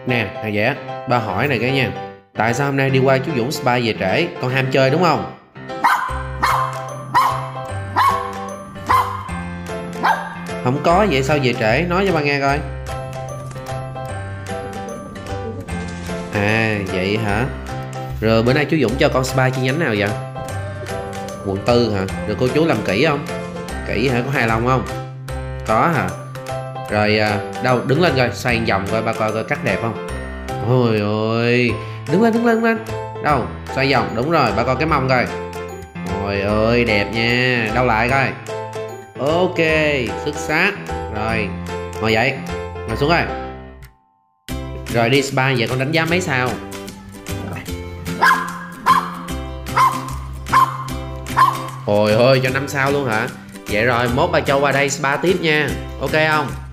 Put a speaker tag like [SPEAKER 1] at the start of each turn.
[SPEAKER 1] Nè thằng Vẽ, ba hỏi này cái nha. Tại sao hôm nay đi qua chú Dũng spa về trễ? Con ham chơi đúng không? Không có, vậy sao về trễ? Nói cho ba nghe coi. À vậy hả? Rồi bữa nay chú Dũng cho con spa chi nhánh nào vậy? Quận 4 hả? Rồi cô chú làm kỹ không? Kỹ hả? Có hài lòng không? Có hả? Rồi đâu đứng lên coi, xoay vòng coi ba coi cắt đẹp không? Ôi ôi, đứng lên. Đâu, xoay vòng, đúng rồi, ba coi cái mông coi. Ôi ơi, đẹp nha. Đâu lại coi. Ok, xuất sắc. Rồi, ngồi dậy, ngồi xuống coi. Rồi đi spa vậy con đánh giá mấy sao? Ôi ôi, cho 5 sao luôn hả? Vậy rồi mốt ba cho qua đây spa tiếp nha. Ok không?